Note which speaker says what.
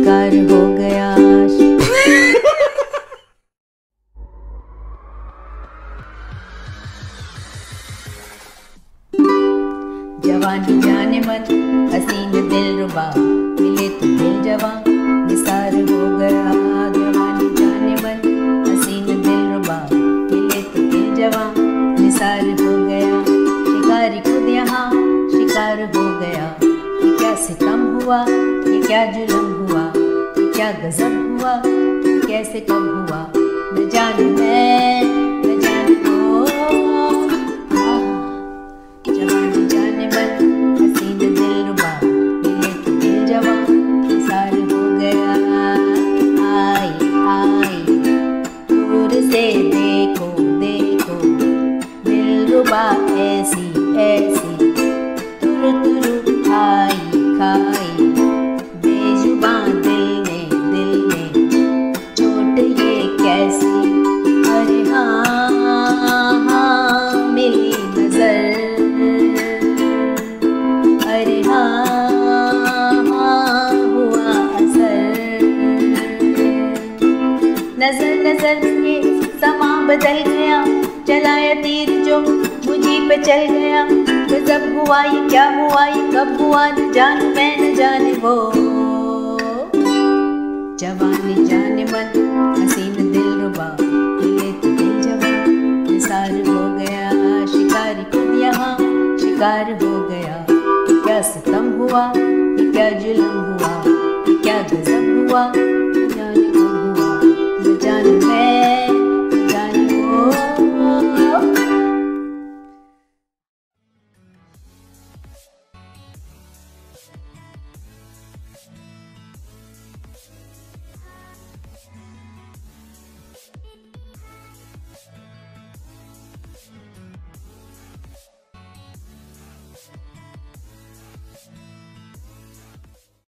Speaker 1: शिकार हो गया। जवानी जाने मन हसीन दिलरुबा, मिले तो दिल जवां निसार हो गया। जवानी जाने मन हसीन दिलरुबा, मिले तो दिल जवां निसार हो गया। शिकारी खुद यहाँ शिकार हो गया। ये क्या सितम हुआ, ये क्या जुल्म हुआ, ये क्या गजब हुआ, ये कैसे कब हुआ, न जानू मैं न जानू वो। जवानी जाने मन हसीन दिलरुबा, मिले तो दिल जवां निसार हो गया। आई आई दूर से देखो देखो, दिलरुबा ऐसी ऐसी, तुरु तुरु खाई खाई, बेजुबां दिल ने चोट ये कैसी। अरे हाँ हाँ मिली नजर, अरे हाँ हुआ असर। नजर नजर ये समा बदल गया, चलाया तीर जो मुझी पे चल गया। गजब हुआ ये क्या हुआ, ये कब हुआ, न जानू मैं न जाने वो।